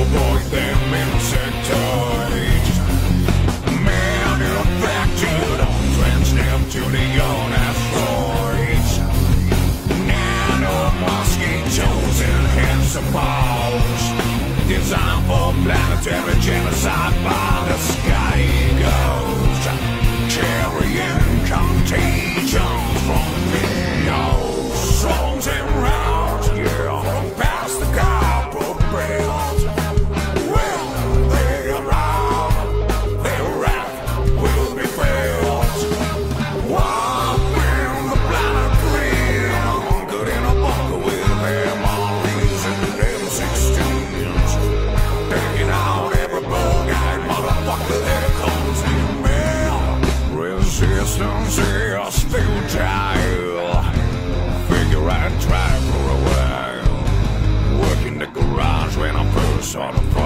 avoid them insectoids. Manufactured on transnamed to the young asteroids. Nano mosquitoes and handsome balls, designed for planetary genocide by the sky eagles, carrying contagion from videos, songs and routes, yeah, from past the copper belt. Well, they arrive, their wrath will be felt. Wiping the planet clean, good in a bunker with them Ollies and them 16s, taking out every bug-eyed motherfucker that comes in mail. Resistance is futile. Figure I'd try for a while. Working the garage when I first saw the